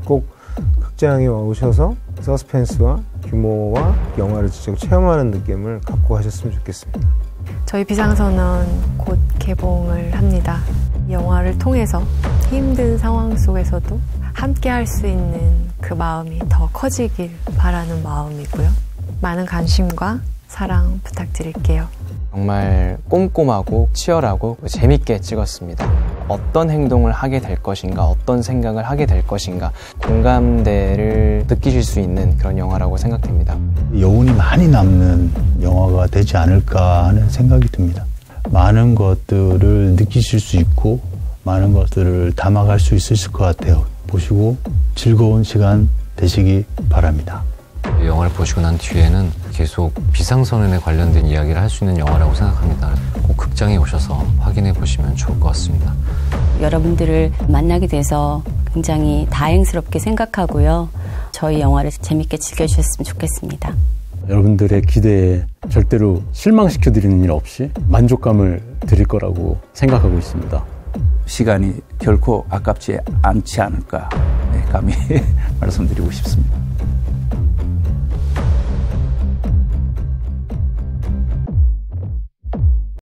꼭 극장에 오셔서 서스펜스와 유머와 영화를 직접 체험하는 느낌을 갖고 가셨으면 좋겠습니다. 저희 비상선언 곧 개봉을 합니다. 영화를 통해서 힘든 상황 속에서도 함께 할 수 있는 그 마음이 더 커지길 바라는 마음이고요. 많은 관심과 사랑 부탁드릴게요. 정말 꼼꼼하고 치열하고 재밌게 찍었습니다. 어떤 행동을 하게 될 것인가, 어떤 생각을 하게 될 것인가, 공감대를 느끼실 수 있는 그런 영화라고 생각됩니다. 여운이 많이 남는 영화가 되지 않을까 하는 생각이 듭니다. 많은 것들을 느끼실 수 있고 많은 것들을 담아갈 수 있으실 것 같아요. 보시고 즐거운 시간 되시기 바랍니다. 이 영화를 보시고 난 뒤에는 계속 비상선언에 관련된 이야기를 할 수 있는 영화라고 생각합니다. 꼭 극장에 오셔서 확인해 보시면 좋을 것 같습니다. 여러분들을 만나게 돼서 굉장히 다행스럽게 생각하고요. 저희 영화를 재밌게 즐겨주셨으면 좋겠습니다. 여러분들의 기대에 절대로 실망시켜드리는 일 없이 만족감을 드릴 거라고 생각하고 있습니다. 시간이 결코 아깝지 않지 않을까 감히 말씀드리고 싶습니다.